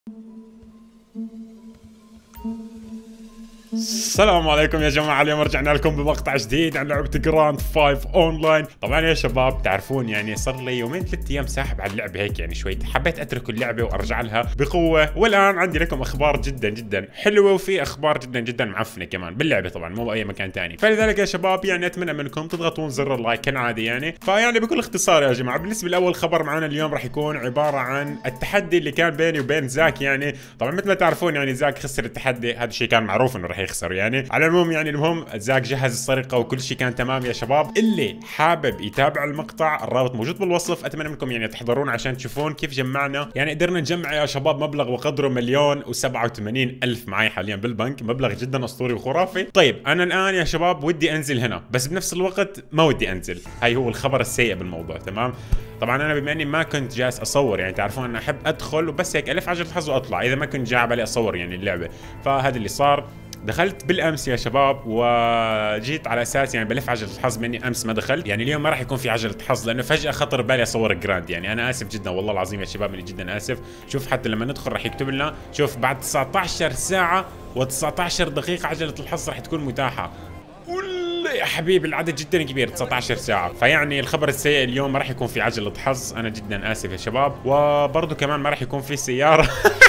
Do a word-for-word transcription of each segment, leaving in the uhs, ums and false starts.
السلام عليكم يا جماعة، اليوم رجعنا لكم بمقطع جديد عن لعبة جراند فايف اونلاين. طبعا يا شباب تعرفون يعني صار لي يومين ثلاث ايام ساحب على اللعبة هيك يعني شوي، حبيت اترك اللعبة وارجع لها بقوة. والان عندي لكم اخبار جدا جدا حلوة، وفي اخبار جدا جدا معفنة كمان باللعبة طبعا مو باي مكان ثاني. فلذلك يا شباب يعني اتمنى منكم تضغطون زر اللايك كالعادة يعني. فيعني بكل اختصار يا جماعة، بالنسبة لاول خبر معنا اليوم راح يكون عبارة عن التحدي اللي كان بيني وبين زاك. يعني طبعا مثل ما تعرفون يعني زاك خسر التحدي، هذا الشيء كان معروف انه راح يخسر يعني. على العموم يعني المهم زاك جهز السرقة وكل شيء كان تمام يا شباب. اللي حابب يتابع المقطع الرابط موجود بالوصف، اتمنى منكم يعني تحضرون عشان تشوفون كيف جمعنا. يعني قدرنا نجمع يا شباب مبلغ وقدره مليون وسبعة وثمانين الف معي حاليا بالبنك، مبلغ جدا اسطوري وخرافي. طيب انا الان يا شباب ودي انزل هنا، بس بنفس الوقت ما ودي انزل. هاي هو الخبر السيء بالموضوع. تمام، طبعا انا بما اني ما كنت جالس اصور، يعني تعرفون انا احب ادخل وبس هيك الف عجله الحظ واطلع، اذا ما كنت جاي على بالي اصور يعني اللعبه. فهذا اللي صار. دخلت بالامس يا شباب وجيت على اساس يعني بلف عجله الحظ، مني امس ما دخلت. يعني اليوم ما راح يكون في عجله حظ لانه فجاه خطر ببالي اصور جراند. يعني انا اسف جدا والله العظيم يا شباب، اني جدا اسف. شوف حتى لما ندخل راح يكتب لنا شوف بعد تسعة عشر ساعه و19 دقيقه عجله الحظ راح تكون متاحه. يا حبيبي العدد جدا كبير، تسعة عشر ساعة. فيعني الخبر السيء اليوم ما راح يكون في عجلة حظ، أنا جدا آسف يا شباب. وبرضه كمان ما راح يكون في سيارة.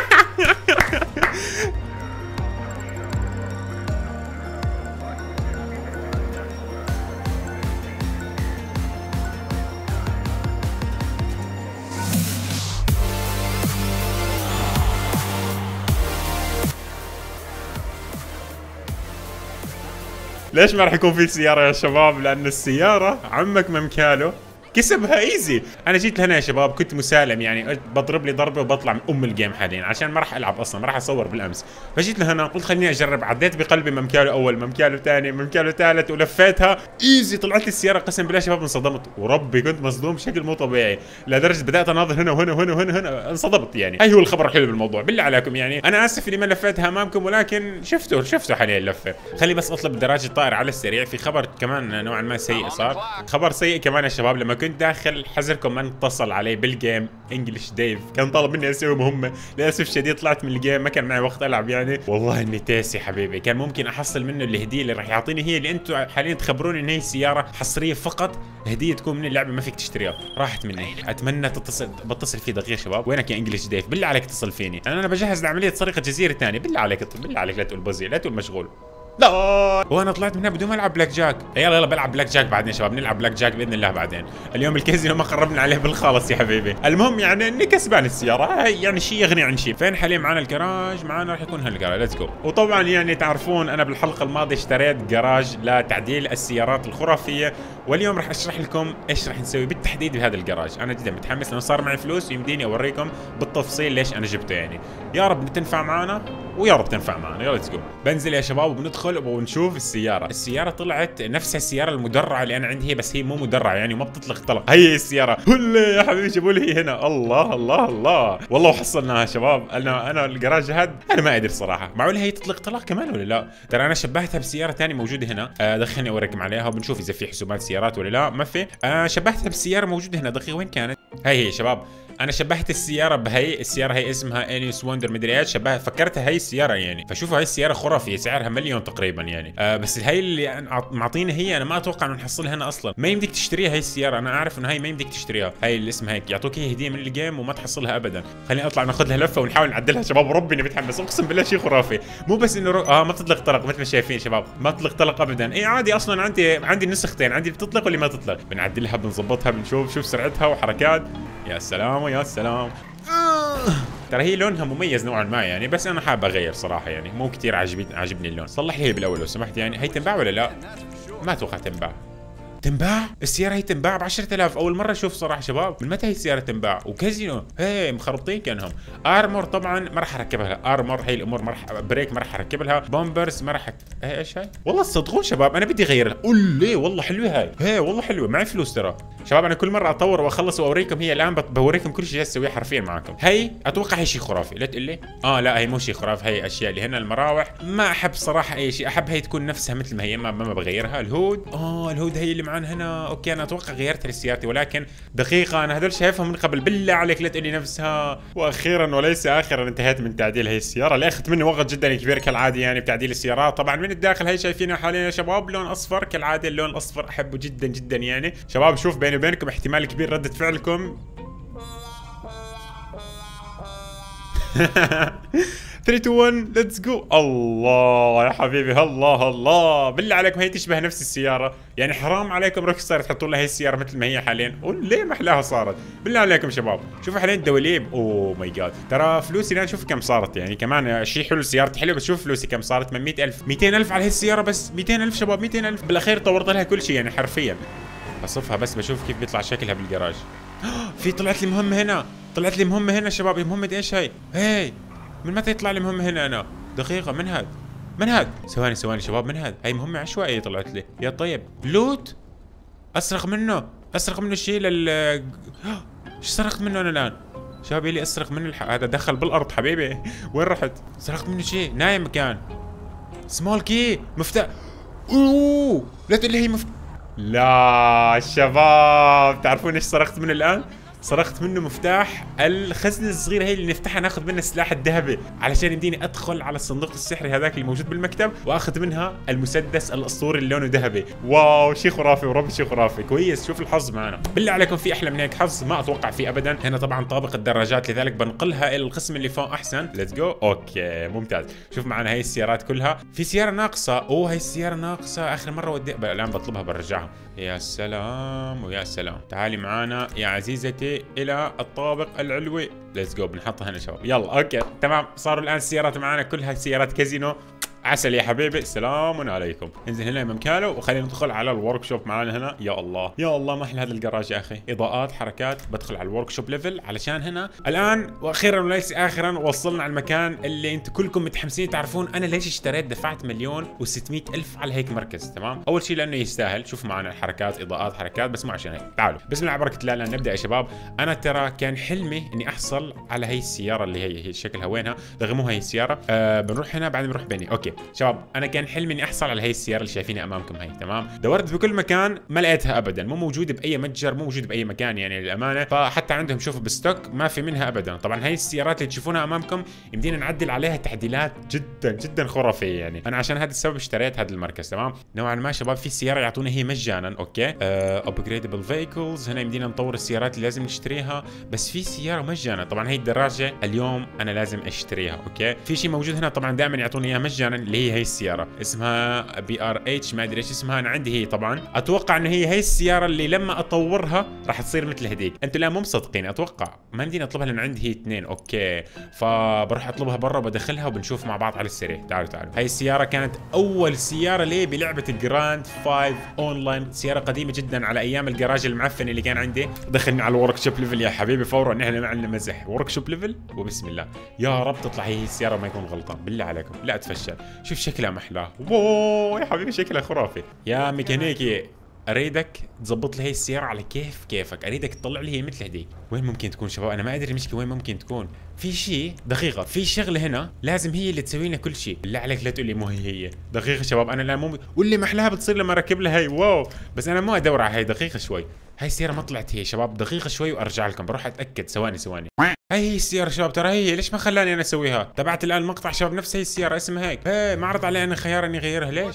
ليش ما راح يكون في سيارة يا شباب؟ لأن السيارة عمك ممكاله كسبها ايزي. انا جيت لهنا يا شباب كنت مسالم، يعني بضرب لي ضربه وبطلع من ام الجيم حاليا عشان ما راح العب اصلا، ما راح اصور بالامس. فجيت لهنا قلت خليني اجرب، عديت بقلبي ممكاله اول، ممكاله ثاني، ممكاله ثالث، ولفيتها ايزي طلعت لي السياره. قسم بالله شباب انصدمت، وربي كنت مصدوم بشكل مو طبيعي، لدرجه بدات اناظر هنا وهنا وهنا وهنا هنا انصدمت. يعني هاي هو الخبر الحلو بالموضوع. بالله عليكم يعني انا اسف اني ما لفيتها امامكم، ولكن شفتوا شفتوا حاليا اللفه. خلي بس اطلب دراجه طائر على السريع. في خبر كمان نوعا ما سيء صار، خبر سيء كمان يا شباب. لما كنت داخل حذركم من اتصل علي بالجيم انجلش ديف، كان طالب مني اسوي مهمه، للاسف شديد طلعت من الجيم ما كان معي وقت العب يعني. والله اني تاسي حبيبي، كان ممكن احصل منه الهديه اللي راح يعطيني، هي اللي انتم حاليا تخبروني ان هي سياره حصريه فقط، هديه تكون من اللعبه ما فيك تشتريها. راحت مني. اتمنى تتصل، بتصل فيه دقيقه شباب. وينك يا انجلش ديف؟ بالله عليك اتصل فيني، انا انا بجهز لعمليه سرقه جزيره ثانيه. بالله عليك بالله عليك لا تقول بزي، لا تقول مشغول. لا وانا طلعت من هنا بدون ما العب بلاك جاك. يلا يلا بلعب بلاك جاك بعدين يا شباب، نلعب بلاك جاك باذن الله بعدين. اليوم الكازينو ما قربنا عليه بالخالص يا حبيبي. المهم يعني اني كسبان السياره، هاي يعني شيء يغني عن شيء. فين حاليا معنا الجراج؟ معنا راح يكون هالجراج، ليتس جو. وطبعا يعني تعرفون انا بالحلقه الماضيه اشتريت جراج لتعديل السيارات الخرافيه، واليوم راح اشرح لكم ايش راح نسوي بالتحديد بهذا الجراج. انا جدا متحمس لانه صار معي فلوس ويمديني اوريكم بالتفصيل ليش انا جبته يعني. يا رب تنفع معنا ويا رب تنفع معنا. يلا ليتس جو. بنزل يا شباب وبندخل ونشوف السياره. السياره طلعت نفس السياره المدرعه اللي انا عندي هي، بس هي مو مدرعه يعني وما بتطلق طلق. هي السياره هلا يا حبيبي جابوا لي هنا. الله الله الله والله وحصلناها يا شباب. انا انا الجراج هاد انا ما ادري صراحه، معقول هي تطلق طلق كمان ولا لا؟ ترى انا شبهتها بسياره ثانيه موجوده هنا. آه دخلني اوريكم عليها وبنشوف اذا في حسابات سيارات ولا لا. ما في. آه شبهتها بالسياره موجوده هنا. دقيقه وين كانت؟ هاي هي شباب. انا شبهت السياره بهي السياره، هي اسمها انيس وندر مدري ايش، شبهت فكرتها هي السياره يعني. فشوفوا هاي السياره خرافيه سعرها مليون تقريبا يعني. آه بس هي اللي معطينا هي، انا ما اتوقع انه نحصلها هنا اصلا. ما يمديك تشتريها هي السياره، انا اعرف انه هي ما يمديك تشتريها. هي اللي اسمها هيك، يعطوك هي هديه من الجيم وما تحصلها ابدا. خليني اطلع ناخذ لها لفه ونحاول نعدلها شباب. وربي اني متحمس اقسم بالله شيء خرافي. مو بس انه رو... اه ما بتطلق طلق مثل ما شايفين شباب، ما تطلق طلق ابدا. اي عادي اصلا عندي عندي نسختين، عندي بتطلق واللي ما تطلق. بنعدلها بنظبطها بنشوف شوف سرعتها وحركات. يا سلام ويا سلام. ترى هي لونها مميز نوعا ما يعني، بس انا حابب اغير صراحه يعني، مو كثير عاجبني عاجبني اللون. صلح لي هي بالاول لو سمحت يعني. هي تنباع ولا لا؟ ما اتوقع تنباع. تنباع؟ السيارة هي تنباع ب عشرة آلاف، أول مرة أشوف صراحة شباب. من متى هي السيارة تنباع؟ وكازينو، هي مخربطين كانهم. ارمور طبعا ما راح اركب لها، ارمور هي الأمور ما راح، بريك ما راح اركب لها، بومبرز ما راح أك... هي ايش هاي؟ والله تصدقون شباب أنا بدي أغيرها، قولي والله حلوة هاي، هي والله حلوة، معي فلوس ترى. شباب أنا كل مرة أطور وأخلص وأوريكم، هي الآن بوريكم كل شيء أسويه حرفيا معكم. هي أتوقع هي شيء خرافي، لا تقول لي؟ آه لا هي مو شيء خرافي، هي أشياء اللي هنا المراوح ما أحب صراحة أي شيء، أحب هي تكون نفسها مثل ما هي، ما ما بغيرها. الهود، آه الهود هي اللي معنا هنا. اوكي انا اتوقع غيرت سيارتي، ولكن دقيقه انا هذول شايفهم من قبل، بالله عليك لا تقول لي نفسها. واخيرا وليس اخرا انتهيت من تعديل هي السياره اللي اخذت مني وقت جدا كبير كالعاده يعني بتعديل السيارات. طبعا من الداخل هي شايفينها حاليا يا شباب لون اصفر كالعاده، اللون الاصفر احبه جدا جدا يعني شباب. شوف بيني وبينكم احتمال كبير ردة فعلكم ثلاثة اثنين واحد ليتس جو. الله يا حبيبي، الله الله بالله عليكم هي تشبه نفس السياره يعني، حرام عليكم روك ستار تحطوا لها هي السياره مثل ما هي حاليا. ليه ما احلاها صارت بالله عليكم شباب. شوفوا حاليا الدواليب، اوه ماي جاد. ترى فلوسي الان شوف كم صارت يعني، كمان شيء حلو سيارتي حلوه، بس شوف فلوسي كم صارت من مئة ألف مئتين ألف على هي السياره بس. مئتين ألف شباب، مئتين ألف بالاخير طورت لها كل شيء يعني حرفيا. بصفها بس بشوف كيف بيطلع شكلها بالجراج. في طلعت لي مهمه هنا، طلعت لي مهمه هنا شباب. مهمه ايش هي؟ هي من متى يطلع لي مهمه هنا انا؟ دقيقه من هاد؟ من هاد؟ ثواني ثواني شباب، من هاد؟ هي مهمه عشوائيه طلعت لي. يا طيب لوت، اسرق منه، اسرق منه شيء لل ايش سرقت منه انا الان؟ شباب يلي اسرق منه الح... هذا دخل بالارض حبيبي. وين رحت؟ سرقت منه شيء، نايم مكان. سمول كي، مفتاح. اوه لا تقول لي هي مفتاح. لا شباب تعرفون ايش سرقت منه الان؟ سرقت منه مفتاح الخزنه الصغيره هي اللي نفتحها ناخذ منها السلاح الذهبي، علشان يمديني ادخل على الصندوق السحري هذاك اللي موجود بالمكتب واخذ منها المسدس الاسطوري اللي لونه ذهبي. واو شيء خرافي ورب شيء خرافي. كويس شوف الحظ معنا، بالله عليكم في احلى من هيك حظ؟ ما اتوقع فيه ابدا. هنا طبعا طابق الدراجات لذلك بنقلها الى القسم اللي فوق احسن. ليتس جو. اوكي ممتاز. شوف معنا هي السيارات كلها. في سياره ناقصه، اوه هي السياره ناقصه اخر مره ودي الان بطلبها برجعها. يا سلام ويا سلام. تعالي معنا يا عزيزتي الى الطابق العلوي. ليتس جو. بنحطها هنا شباب. يلا اوكي تمام. صاروا الان السيارات معنا كلها سيارات كازينو. عسل يا حبيبي، سلام عليكم. انزل هنا يا ممكالو وخلينا ندخل على الورك شوب معانا هنا. يا الله يا الله ما احلى هذا الجراج يا اخي، اضاءات حركات. بدخل على الورك شوب ليفل علشان هنا الان واخيرا وليس اخرا وصلنا على المكان اللي انتم كلكم متحمسين تعرفون انا ليش اشتريت. دفعت مليون وستمئة الف على هيك مركز. تمام، اول شيء لانه يستاهل. شوفوا معنا الحركات اضاءات حركات، بس مو عشان هيك. تعالوا بسم الله على بركه الله نبدا يا شباب. انا ترى كان حلمي اني احصل على هي السياره اللي هي هي شكلها وينها، رغم هي السياره. آه بنروح هنا بعدين بنروح بني. اوكي شباب انا كان حلمي اني احصل على هي السياره اللي شايفينها امامكم هي. تمام، دورت بكل مكان ما لقيتها ابدا، مو موجوده باي متجر، مو موجوده باي مكان يعني للامانه. فحتى عندهم شوفوا بالستوك ما في منها ابدا. طبعا هي السيارات اللي تشوفونها امامكم يمدينا نعدل عليها تعديلات جدا جدا خرافيه يعني. انا عشان هذا السبب اشتريت هذا المركز. تمام، نوعا ما شباب في سياره يعطونا هي مجانا. اوكي ابجريدبل فيكلز، هنا يمدينا نطور السيارات اللي لازم نشتريها، بس في سياره مجانا. طبعا هي الدراجه اليوم انا لازم اشتريها. اوكي في شيء موجود هنا طبعا دائما يعطوني اياه مجانا اللي هي هي السياره اسمها بي ار اتش، ما ادري ايش اسمها. انا عندي هي طبعا، اتوقع ان هي هي السياره اللي لما اطورها راح تصير مثل هذيك. انتوا لا مو مصدقين، اتوقع ما يمديني اطلبها لان عندي هي اثنين. اوكي فبروح اطلبها برا وبدخلها وبنشوف مع بعض على السريع. تعالوا تعالوا. هاي السياره كانت اول سياره لي بلعبه جراند فايف اونلاين، سياره قديمه جدا على ايام الجراج المعفن اللي كان عندي. دخلني على الورك شوب ليفل يا حبيبي فورا، نحن ما عندنا مزح. ورك شوب ليفل وبسم الله. يا رب تطلع هي السياره ما يكون غلطان بالله عليكم، لا اتفشل. شوف شكلها محلاه. واو يا حبيبي شكلها خرافي. يا ميكانيكي اريدك تظبط لي هي السياره على كيف كيفك، اريدك تطلع لي هي مثل هديك. وين ممكن تكون شباب؟ انا ما ادري المشكله وين ممكن تكون. في شيء دقيقه، في شغله هنا لازم هي اللي تسوي لنا كل شيء. بالله عليك لا تقول لي مو هي هي. دقيقه شباب انا لا مو واللي محلاها بتصير لما اركب لها هي. واو بس انا مو ادور على هي. دقيقه شوي، هاي السياره ما طلعت هي شباب. دقيقه شوي وارجع لكم، بروح اتاكد. ثواني ثواني. هاي هي السياره شباب، ترى هي. ليش ما خلاني انا اسويها؟ تبعت الان مقطع شباب نفس هي السياره اسمها هيك. ايه ما عرض علي انا خيار اني اغيرها. ليش؟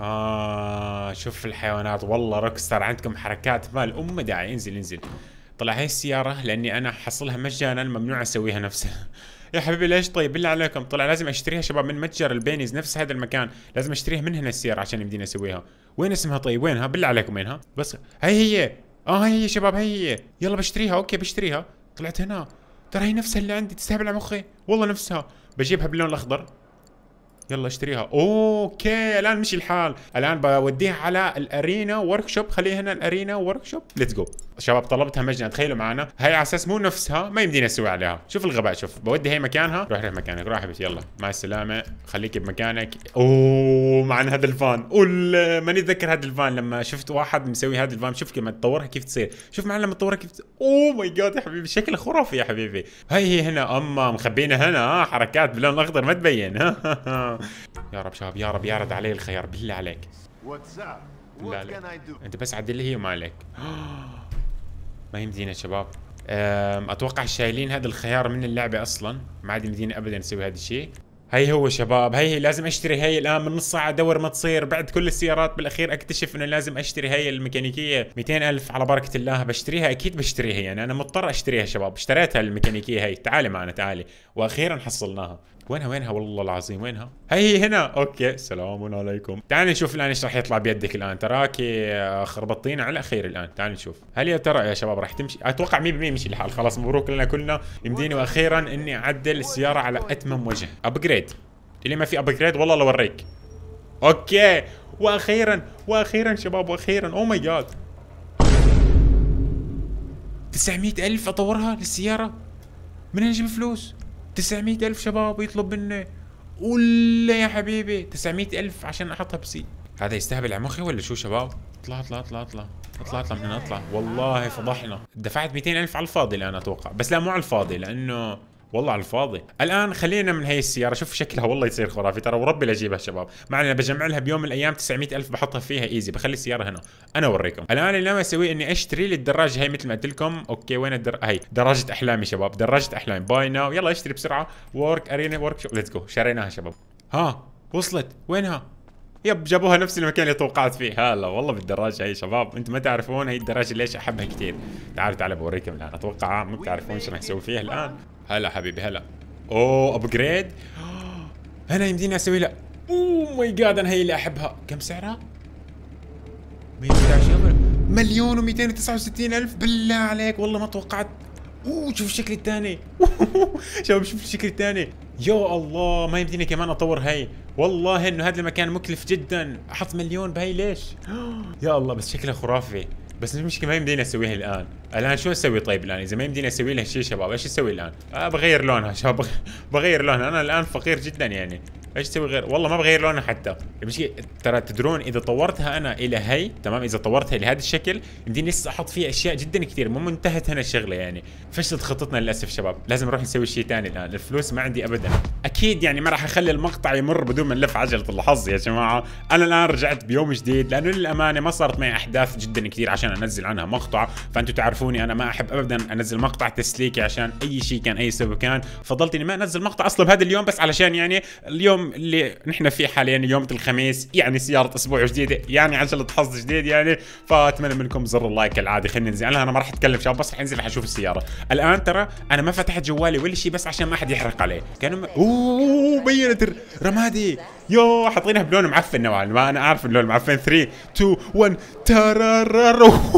اه شوف الحيوانات والله روكستار عندكم حركات مال ام داعي. انزل انزل. طلع هي السياره لاني انا حصلها مجانا ممنوع اسويها نفسها. يا حبيبي ليش طيب بالله عليكم؟ طلع لازم اشتريها شباب من متجر البينيز نفس هذا المكان، لازم اشتريها من هنا السياره عشان يمديني اسويها. وين اسمها طيب؟ وينها بالله عليكم وينها؟ بس هي هي. اه هي هي شباب هي هي. يلا بشتريها. اوكي بشتريها. طلعت هنا. ترى هي نفسها اللي عندي، تستهبل على مخي والله نفسها. بجيبها باللون الاخضر. يلا اشتريها. اوكي الان مشي الحال. الان بوديها على الارينا ورك شوب. خليها هنا الارينا ورك شوب. ليتس جو شباب. طلبتها مجانا تخيلوا معنا. هي على اساس مو نفسها ما يمدينا اسوي عليها. شوف الغباء. شوف بودي هي مكانها. روح روح مكانك. روح حبيبتي يلا مع السلامه. خليكي بمكانك. اوه معنا هذا الفان. قول ماني اتذكر هذا الفان لما شفت واحد مسوي هذا الفان. شوف لما تطورها كيف تصير. شوف معنا لما تطورها كيف تصير. اوه ماي جاد يا حبيبي شكلها خرافي يا حبيبي. هي هي هنا. اما مخبينا هنا. ها حركات باللون الاخضر ما تبين. ها يا رب شباب يا رب يعرض علي الخيار بالله عليك. بالله عليك. انت بس عدل لي هي وما عليك. ما يمدينا شباب. اتوقع شايلين هذا الخيار من اللعبه اصلا، ما عاد يمدينا ابدا نسوي هذا الشيء. هي هو شباب، هي هي لازم اشتري هي الان من نص ساعه ادور ما تصير، بعد كل السيارات بالاخير اكتشف انه لازم اشتري هي الميكانيكيه. مئتين ألف على بركه الله، بشتريها اكيد بشتريها، يعني انا مضطر اشتريها شباب. اشتريتها الميكانيكيه هي، تعالي معنا تعالي، واخيرا حصلناها. وينها وينها والله العظيم وينها؟ هي هي هنا. اوكي السلام عليكم. تعال نشوف الان ايش راح يطلع بيدك الان، تراكي خربطينا على الاخير الان. تعال نشوف هل يا ترى يا شباب راح تمشي. اتوقع مية بالمية يمشي الحال. خلاص مبروك لنا كلنا. يمديني واخيرا اني اعدل السياره على اتمم وجه. ابجريد اللي ما في ابجريد والله لو اوريك. اوكي واخيرا واخيرا شباب واخيرا. او ماي جاد، تسعمئة ألف اطورها للسياره. منين اجيب فلوس؟ تسعمئة ألف شباب يطلب مني، ولا يا حبيبي تسعمئة ألف عشان احطها بسي. هذا يستهبل على مخي ولا شو شباب؟ اطلع اطلع اطلع اطلع اطلع اطلع من هنا اطلع. والله فضحنا، دفعت مئتين ألف على الفاضي الان اتوقع، بس لا مو على الفاضي لانه والله على الفاضي. الان خلينا من هي السياره، شوف شكلها والله يصير خرافي ترى، وربي لاجيبها شباب. مع اني بجمع لها بيوم من الايام تسعمئة ألف بحطها فيها ايزي. بخلي السياره هنا انا اوريكم. الان اللي ناوي اسويه اني اشتري لي الدراجه هي مثل ما قلت لكم. اوكي وين الدر... هي دراجه احلامي شباب، دراجه احلامي. باي ناو، يلا اشتري بسرعه. ورك ارينا ورك شو، ليتس جو. شريناها شباب. ها وصلت وينها؟ يب جابوها نفس المكان اللي توقعت فيه. هلا والله بالدراجه هي شباب. انتم ما تعرفون هي الدراجه ليش احبها كثير. تعالوا تعالوا بوريكم الان. اتوقع ما بتعرفون ايش راح نسوي فيها الان. هلا حبيبي هلا. اوه ابجريد. انا يمديني اسوي لها. اوه ماي جاد انا هي اللي احبها. كم سعرها؟ مئة وأحد عشر مليون ومئتين وتسعة وستين الف. بالله عليك والله ما توقعت. اوه شوف الشكل الثاني. شباب شوف الشكل الثاني. يا الله ما يمديني كمان اطور هي. والله انه هذا المكان مكلف جدا. احط مليون بهي ليش؟ يا الله بس شكلها خرافي. بس المشكله ما يمديني اسويها الان. الان شو اسوي طيب الان اذا ما يمديني اسوي لها شيء شباب؟ ايش اسوي الان؟ آه بغير لونها شباب. بغير لونها. انا الان فقير جدا يعني. ايش اسوي غير؟ والله ما بغير لونها حتى. المشكله ترى تدرون اذا طورتها انا الى هي تمام، اذا طورتها لهذا الشكل يمديني لسه احط فيها اشياء جدا كثير. مو منتهت هنا الشغله يعني. فشلت خطتنا للاسف شباب. لازم نروح نسوي شيء ثاني الان. الفلوس ما عندي ابدا. اكيد يعني ما راح اخلي المقطع يمر بدون ما نلف عجله الحظ يا جماعه. انا الان رجعت بيوم جديد لانه للامانه ما صارت معي احداث جدا كثير عشان انزل عنها مقطع. فانتم تعرفوني انا ما احب ابدا انزل مقطع تسليكي عشان اي شيء كان اي سبب كان. فضلت اني ما انزل مقطع اصلا بهذا اليوم بس علشان يعني اليوم اللي نحن فيه حاليا يوم الخميس، يعني سياره اسبوع جديده، يعني عجله حظ جديد يعني. فاتمنى منكم زر اللايك كالعاده. خلينا ننزل. انا ما راح اتكلم شباب بس راح انزل راح اشوف السياره. الان ترى انا ما فتحت جوالي ولا شيء بس عشان ما حد يحرق عليه. كانوا م... اوه بينت رمادي. يو حاطينها بلون معفن نوعا ما. انا عارف اللون معفن. ثلاثة اثنين واحد ترارر.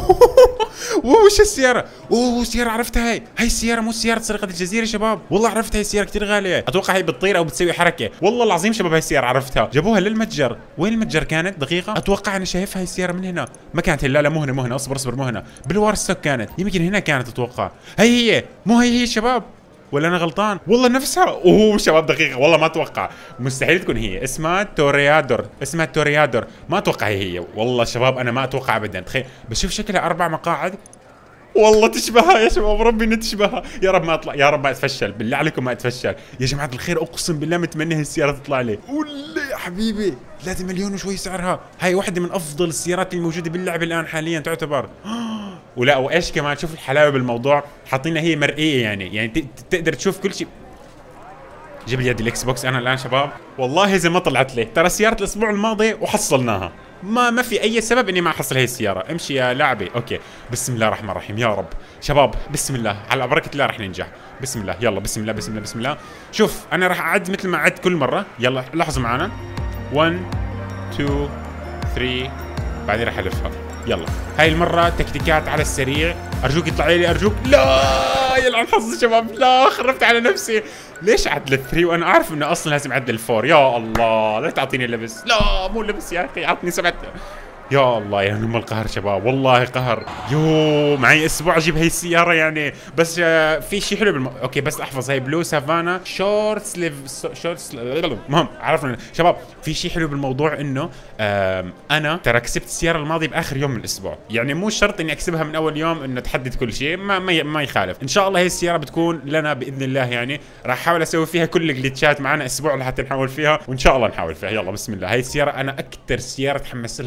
وش السياره؟ اوه سياره عرفتها. هي هي السياره مو سياره سرقه الجزيره شباب. والله عرفتها. هي السياره كثير غاليه. اتوقع هي بتطير او بتسوي حركه. والله العظيم شباب هي السياره عرفتها. جابوها للمتجر. وين المتجر كانت دقيقه؟ اتوقع انا شايفها هي السياره من هنا. ما كانت. لا لا مو هنا مو هنا. اصبر اصبر مو هنا. بالوارستوك كانت. يمكن هنا كانت اتوقع. هي هي مو هي هي شباب ولا انا غلطان؟ والله نفسها. اوه شباب دقيقة والله ما اتوقع. مستحيل تكون هي. اسمها توريادور. اسمها توريادور. ما اتوقع هي هي. والله شباب انا ما اتوقع ابدا. تخيل بشوف شكلها اربع مقاعد. والله تشبهها يا شباب. ربي انها تشبهها. يا رب ما اطلع. يا رب ما اتفشل. بالله عليكم ما اتفشل يا جماعة الخير. اقسم بالله متمنى هالسيارة تطلع لي. ولا يا حبيبي ثلاثة مليون وشوي سعرها. هاي واحدة من افضل السيارات الموجودة باللعبة الان حاليا تعتبر. ولا وايش كمان شوف الحلاوه بالموضوع. حاطينها هي مرئيه يعني يعني تقدر تشوف كل شيء. جيب لي يد الاكس بوكس انا الان شباب. والله زي ما طلعت لي ترى سياره الاسبوع الماضي وحصلناها. ما ما في اي سبب اني ما احصل هي السياره. امشي يا لاعبي. اوكي بسم الله الرحمن الرحيم. يا رب شباب بسم الله على بركه الله رح ننجح. بسم الله يلا بسم الله بسم الله بسم الله. شوف انا راح اعد مثل ما عدت كل مره. يلا لاحظوا معنا. واحد اثنين ثلاثة بعدين راح الفها. يلا هاي المرة تكتيكات على السريع. ارجوك اطلعي لي ارجوك. لا يلعن حظي شباب. لا خربت على نفسي. ليش عدل الثري وانا عارف انه اصلا لازم اعدل الفور؟ يا الله لا تعطيني لبس. لا مو لبس يا اخي اعطني سبعة. يا الله يا ام القهر شباب والله قهر. يو معي اسبوع اجيب هي السياره يعني. بس في شيء حلو بالم... اوكي بس احفظ هي بلو سافانا شورت سليف شورت سليف. المهم عرفنا شباب في شيء حلو بالموضوع انه انا ترى كسبت السياره الماضيه باخر يوم من الاسبوع. يعني مو شرط اني اكسبها من اول يوم انه تحدد كل شيء. ما ما, ما يخالف. ان شاء الله هي السياره بتكون لنا باذن الله يعني. راح احاول اسوي فيها كل الجليتشات. معنا اسبوع لحتى نحاول فيها وان شاء الله نحاول فيها. يلا بسم الله. هي السياره انا اكثر سياره تحمست لها اقسم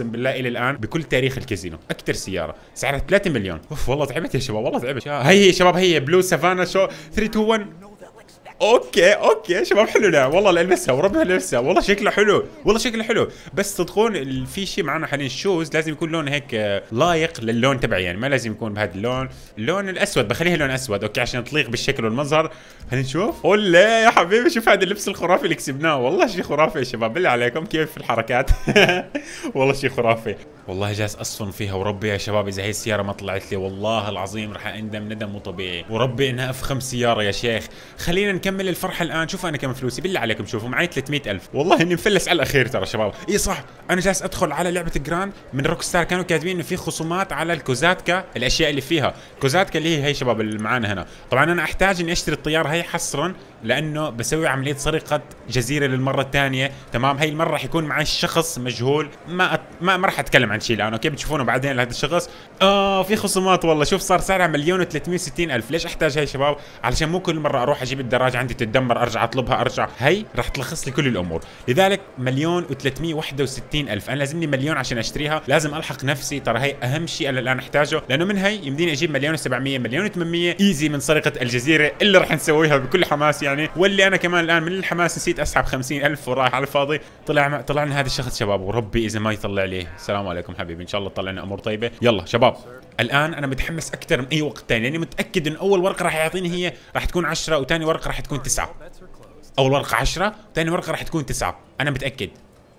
اقسم بالله الى الان بكل تاريخ الكازينو، اكثر سياره سعرها ثلاثة مليون. اوف والله تعبت يا شباب، والله تعبت. هي هي شباب، هي بلو سافانا شو ثلاثة اثنين واحد. اوكي اوكي شباب حلو. لا والله لالبسها وربها لابسها، والله شكله حلو، والله شكله حلو. بس تدخلون في شيء معنا حاليا الشوز لازم يكون لونه هيك لايق للون تبعي، يعني ما لازم يكون بهذا اللون، اللون الاسود بخليها لون اسود اوكي عشان تليق بالشكل والمظهر. خلينا نشوف. ولا يا حبيبي شوف هذا اللبس الخرافي اللي كسبناه، والله شيء خرافي يا شباب. بالله عليكم كيف الحركات. والله شيء خرافي. والله جالس اصفن فيها وربي يا شباب اذا هي السياره ما طلعت لي والله العظيم راح اندم ندم مو طبيعي، وربي انها افخم سياره يا شيخ. خلينا نكمل الفرحه الان. شوفوا انا كم فلوسي بالله عليكم، شوفوا معي ثلاثمئة ألف، والله اني مفلس على الاخير ترى شباب. اي صح، انا جالس ادخل على لعبه جراند من روك ستار، كانوا كاتبين انه في خصومات على الكوزاتكا، الاشياء اللي فيها كوزاتكا اللي هي هي شباب اللي معانا هنا. طبعا انا احتاج اني اشتري الطياره هي حصرا لانه بسوي عمليه سرقه جزيره للمره الثانيه، تمام. هي المره راح يكون معي شخص مجهول، ما أت... ما, ما راح اتكلم عن شيء الان اوكي، بتشوفونه بعدين لهذا الشخص. اه في خصومات والله، شوف صار سعرها مليون وثلاثمئة وستين الف. ليش احتاج هي شباب؟ علشان مو كل مره اروح اجيب الدراجه عندي تتدمر ارجع اطلبها ارجع، هي راح تلخص لي كل الامور. لذلك مليون وثلاثمئة وواحد وستين الف، انا لازمني مليون عشان اشتريها، لازم الحق نفسي ترى، هي اهم شيء انا الان احتاجه، لانه من هي يمديني اجيب مليون وسبعمية مليون وثمانمئة ايزي من سرقه الجزيره اللي راح نسويها بكل حماس يعني. واللي انا كمان الان من الحماس نسيت اسحب خمسين الف ورايح على الفاضي. طلع طلعنا هذا الشخص شباب، وربي اذا ما يطلع لي. السلام عليكم حبيبي، ان شاء الله طلعنا امور طيبه. يلا شباب الان انا متحمس اكثر من اي وقت ثاني، لاني متاكد انه اول ورقه راح يعطيني هي راح تكون عشرة، وثاني ورقه راح تكون تسعة. اول ورقه عشرة، ثاني ورقه راح تكون تسعة، انا متاكد.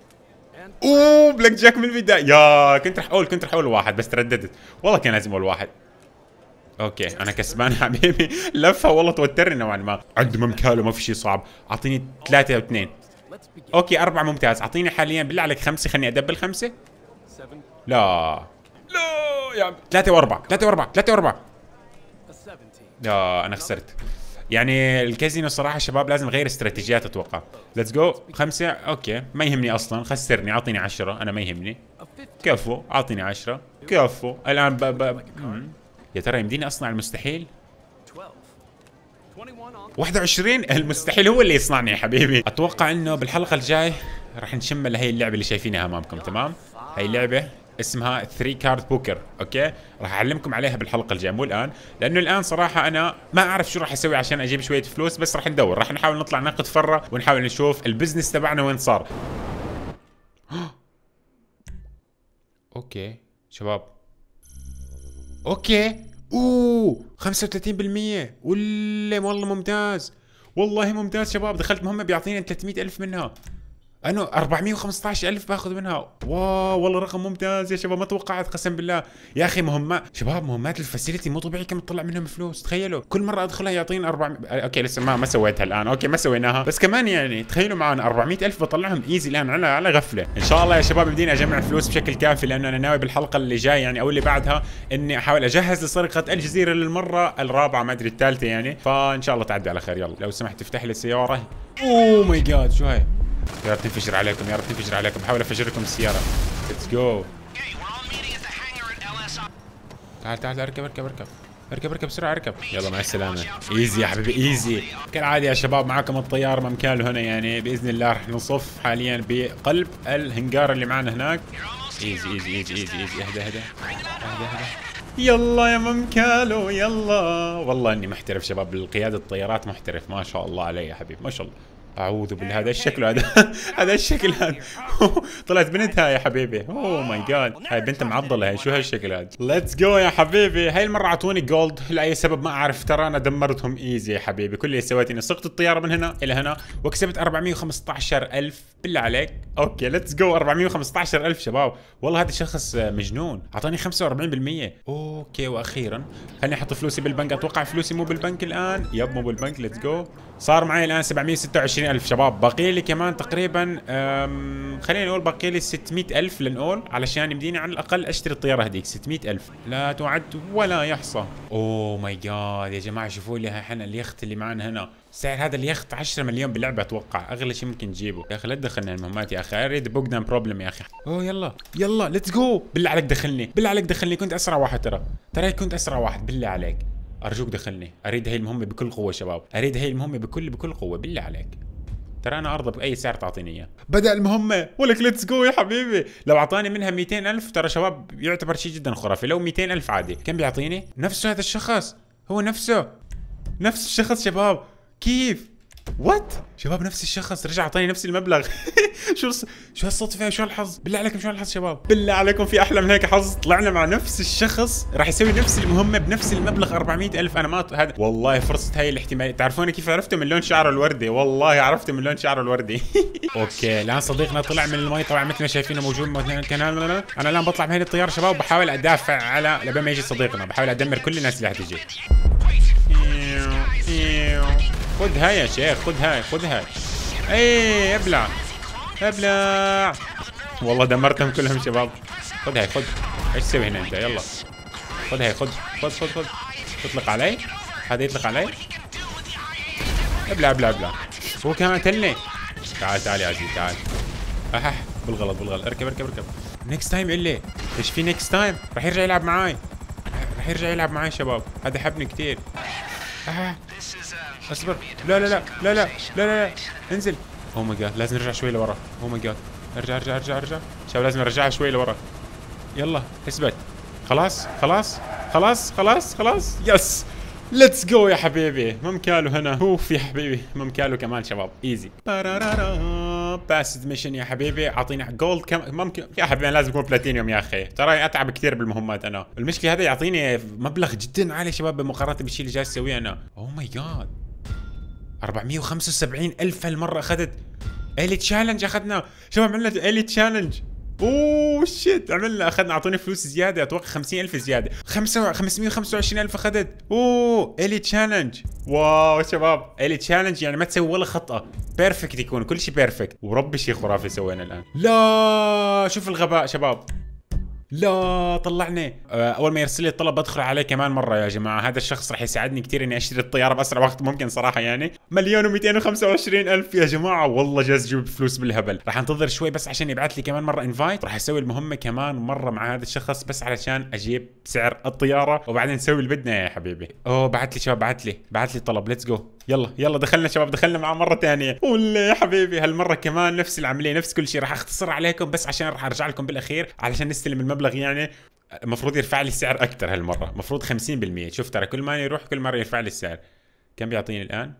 اوه بلاك جاك من البدايه. يا كنت راح اقول كنت راح اقول واحد بس ترددت، والله كان لازم اقول واحد. اوكي انا كسبان حبيبي. لفه والله توترني نوعا ما. عنده ممكاله ما في شيء صعب. اعطيني ثلاثة واثنين. اوكي أربعة ممتاز. اعطيني حاليا بالله عليك خمسة، خليني ادبل خمسة. لا لا يا ثلاثة وأربعة، ثلاثة وأربعة، ثلاثة وأربعة. لا انا خسرت. يعني الكازينو صراحه شباب لازم غير استراتيجيات اتوقع. ليتس جو. خمسة اوكي ما يهمني اصلا، خسرني اعطيني عشرة، انا ما يهمني. كفو اعطيني عشرة، كفو. الان ب... ب... يا ترى يمديني اصنع المستحيل؟ واحد وعشرين. المستحيل هو اللي يصنعني يا حبيبي. اتوقع انه بالحلقه الجاي راح نشمل هي اللعبه اللي شايفينها امامكم، تمام؟ هي اللعبه اسمها ثري كارد بوكر اوكي، راح اعلمكم عليها بالحلقه الجايه مو الان، لانه الان صراحه انا ما اعرف شو راح اسوي عشان اجيب شويه فلوس، بس راح ندور، راح نحاول نطلع ناخذ فره ونحاول نشوف البزنس تبعنا وين صار. اوكي شباب اوكي. اوه خمسة وثلاثين بالمئة ولا والله ممتاز، والله ممتاز شباب. دخلت مهمه بيعطيني ثلاثمئة الف منها، انا أربعمئة وخمسة عشر ألف باخذ منها. واو والله رقم ممتاز يا شباب، ما توقعت قسم بالله يا اخي. مهمات شباب، مهمات الفاسيلتي مو طبيعي كم تطلع منهم فلوس. تخيلوا كل مره ادخلها يعطيني أربعمئة. اوكي لسه ما ما سويتها الان، اوكي ما سويناها، بس كمان يعني تخيلوا معنا أربعمئة ألف بطلعهم ايزي الان على على غفله. ان شاء الله يا شباب بدينا اجمع فلوس بشكل كافي، لانه انا ناوي بالحلقه اللي جاي يعني او اللي بعدها اني احاول اجهز لسرقه الجزيره للمره الرابعه ما ادري الثالثه يعني. فان شاء الله تعدي على خير. يلا لو سمحت افتح لي السياره. اوه ماي جاد شو هاي؟ يا رب تنفجر عليكم، يا رب تنفجر عليكم. بحاول افجر لكم السيارة. ليتس جو. تعال تعال اركب اركب اركب اركب اركب بسرعة اركب. يلا مع السلامة. ايزي يا حبيبي ايزي. كالعادة يا شباب معكم الطيار ممكالو هنا، يعني بإذن الله رح نصف حاليا بقلب الهنجار اللي معنا هناك. ايزي ايزي ايزي ايزي ايزي. اهدى اهدى اهدى اهدى. يلا يا ممكالو يلا. والله اني محترف شباب بالقيادة الطيارات، محترف ما شاء الله علي يا حبيبي ما شاء الله. اعوذ بالله هذا الشكل هذا. هذا الشكل هذا. طلعت بنتها يا حبيبي. اوه ماي جاد هاي بنت معضله هاي. شو هالشكل هذا؟ ليتس جو يا حبيبي. هاي المره اعطوني جولد لاي سبب ما اعرف، ترى انا دمرتهم ايزي يا حبيبي. كل اللي سويت اني سقت الطياره من هنا الى هنا وكسبت أربعمئة وخمسة عشر ألف بالله عليك. اوكي ليتس جو. أربعمئة وخمسة عشر ألف شباب، والله هذا الشخص مجنون. اعطاني خمسة وأربعين بالمئة. اوكي واخيرا خليني احط فلوسي بالبنك. اتوقع فلوسي مو بالبنك الان. يب مو بالبنك. ليتس جو. صار معي الان سبعمئة وستة وعشرين ألف شباب. باقي لي كمان تقريبا خلينا نقول باقي لي ستمئة ألف لنقول، علشان يمديني على الاقل اشتري الطياره هذيك. ستمئة ألف لا تعد ولا يحصى. اوه ماي جاد يا جماعه شوفوا لي هاي حنا اليخت اللي معنا هنا. سعر هذا اليخت عشرة مليون باللعبه اتوقع، اغلى شيء ممكن نجيبه. يا اخي لا تدخلنا المهمات يا اخي. اريد بوجدان بروبلم يا اخي. اوه يلا يلا ليتس جو. بالله عليك دخلني، بالله عليك دخلني. كنت اسرع واحد ترى، ترى كنت اسرع واحد. بالله عليك ارجوك دخلني. اريد هي المهمه بكل قوه شباب، اريد هي المهمه بكل بكل قوه بالله عليك. ترى انا ارضى باي سعر تعطيني اياه. بدا المهمه ولك ليتس جو يا حبيبي. لو اعطاني منها مئتين ألف ترى شباب يعتبر شيء جدا خرافي. لو مئتين ألف عادي كم بيعطيني؟ نفسه هذا الشخص، هو نفسه نفس الشخص شباب. كيف؟ وات شباب نفس الشخص رجع اعطاني نفس المبلغ. شو الص... شو هالصدفه شو الحظ؟ بالله عليكم شو الحظ شباب؟ بالله عليكم في احلى من هيك حظ؟ طلعنا مع نفس الشخص راح يسوي نفس المهمه بنفس المبلغ أربعمئة ألف. انا ما هذا والله فرصه هاي الاحتمال. تعرفون كيف عرفته؟ من لون شعره الوردي، والله عرفته من لون شعره الوردي. اوكي الان صديقنا طلع من المي طبعا مثل ما شايفينه موجود. انا الان بطلع من هذه الطياره شباب وبحاول ادافع على لبين ما يجي صديقنا، بحاول ادمر كل الناس اللي حتجي. خذها يا شيخ خذها خذها. اي ابلع ابلع. والله دمرتهم كلهم شباب. خذ هاي خذ. ايش تسوي هنا انت؟ يلا خذ هاي خذ خذ خذ خذ. تطلق علي؟ هذا يطلق علي؟ ابلع ابلع ابلع. هو كمان قتلني. تعال تعال يا عزيزي تعال. اح بالغلط بالغلط. اركب اركب اركب. نكست تايم اللي ايش في نكست تايم؟ راح يرجع يلعب معاي. راح يرجع يلعب معاي شباب. هذا حبني كثير. آه. اصبر. لا لا لا لا لا لا لا انزل. اوه ماي جاد لازم نرجع شوي لورا. اوه ماي جاد ارجع ارجع ارجع ارجع شباب لازم نرجعها شوي لورا. يلا اثبت. خلاص خلاص خلاص خلاص خلاص يس ليتس جو يا حبيبي. ممكالو هنا. اوف يا حبيبي ممكالو كمان شباب ايزي. باسد ميشن يا حبيبي. اعطيني جولد كم ممكن يا حبيبي. انا لازم اكون بلاتينيوم يا اخي. ترى اتعب كثير بالمهمات انا. المشكله هذا يعطيني مبلغ جدا عالي شباب بمقارنه بالشيء اللي جاي اسويه انا. اوه ماي جاد أربعمئة وخمسة وسبعين ألف هالمره اخذت. الي تشالنج اخذنا شباب. عملنا الي تشالنج. اوه شيت عملنا اخذنا. اعطوني فلوس زياده اتوقع خمسين ألف زياده. خمسمئة وخمسة وعشرين ألف اخذت. اوه الي تشالنج. واو شباب الي تشالنج يعني ما تسوي ولا خطأ. بيرفكت يكون كل شيء بيرفكت. وربي شيء خرافي سوينا الان. لا شوف الغباء شباب. لا طلعني. اول ما يرسل لي الطلب بدخل عليه كمان مره يا جماعه. هذا الشخص راح يساعدني كثير اني اشتري الطياره باسرع وقت ممكن صراحه. يعني مليون ومئتين وخمسة وعشرين الف يا جماعه. والله جاز جيب فلوس بالهبل. راح انتظر شوي بس عشان يبعث لي كمان مره انفايت. راح اسوي المهمه كمان مره مع هذا الشخص بس علشان اجيب سعر الطياره وبعدين نسوي اللي بدنا يا حبيبي. اوه بعث لي شباب بعث لي بعث لي طلب. ليتس جو يلا يلا دخلنا شباب دخلنا معاه مره ثانيه. ولا يا حبيبي هالمره كمان نفس العمليه نفس كل شيء. راح اختصر عليكم بس عشان راح ارجع لكم بالاخير علشان نستلم المبلغ. يعني المفروض يرفع لي السعر اكثر هالمره. المفروض خمسين بالمئة. شوف ترى كل ما يروح كل مره يرفع لي السعر. كم بيعطيني الان؟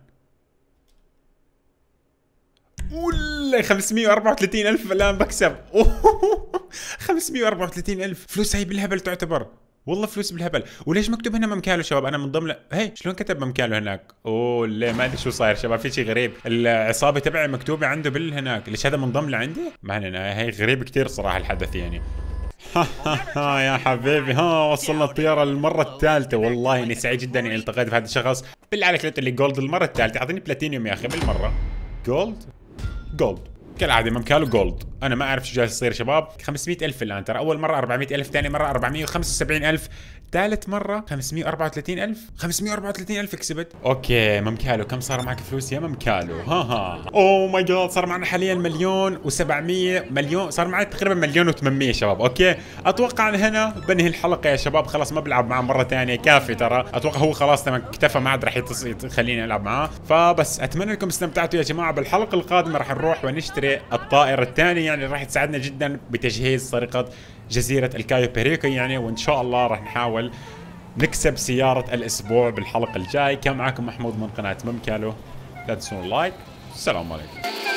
ولا خمسمئة وأربعة وثلاثين ألف الان بكسب. خمسمئة وأربعة وثلاثين ألف فلوس هي بالهبل تعتبر. والله فلوس بالهبل. وليش مكتوب هنا ممكالو شباب؟ انا من ضمن هي شلون كتب ممكالو هناك؟ اوه لا ما ادري شو صاير شباب. في شيء غريب. العصابه تبعي مكتوبه عنده بالهناك. ليش هذا منضم لعندي؟ ما علينا. هي غريب كثير صراحه الحدث يعني. ها يا حبيبي ها وصلنا الطيارة للمرة الثالثة. والله اني سعيد جدا اني التقيت بهذا الشخص. بالله عليك لا تقول لي جولد المرة الثالثة. اعطيني بلاتينيوم يا اخي بالمرة. جولد جولد كالعادة ممكالو جولد. انا ما اعرف شو جالس يصير شباب. خمسمئة ألف الان ترى. اول مرة أربعمئة ألف ثاني مرة أربعمئة وخمسة وسبعين ألف ثالث مرة خمسمئة وأربعة وثلاثين ألف. خمسمئة وأربعة وثلاثين ألف كسبت. اوكي ممكالو كم صار معك فلوس يا ممكالو؟ ها ها اوه ماي جاد صار معنا حاليا مليون وسبعمئة مليون. صار معي تقريبا مليون وثمانمئة شباب. اوكي اتوقع ان هنا بنهي الحلقة يا شباب. خلاص ما بلعب معه مرة ثانية كافي ترى. اتوقع هو خلاص تمام اكتفى ما عاد راح يخليني العب معاه. فبس اتمنى انكم استمتعتوا يا جماعة. بالحلقة القادمة راح نروح ونشتري الطائرة الثانية. يعني راح تساعدنا جدا بتجهيز سرقة جزيرة الكايو بيريكو يعني. وان شاء الله راح نحاول نكسب سيارة الاسبوع بالحلقة الجاي. كان معكم محمود من قناة ممكالو. لا تنسون اللايك. السلام عليكم.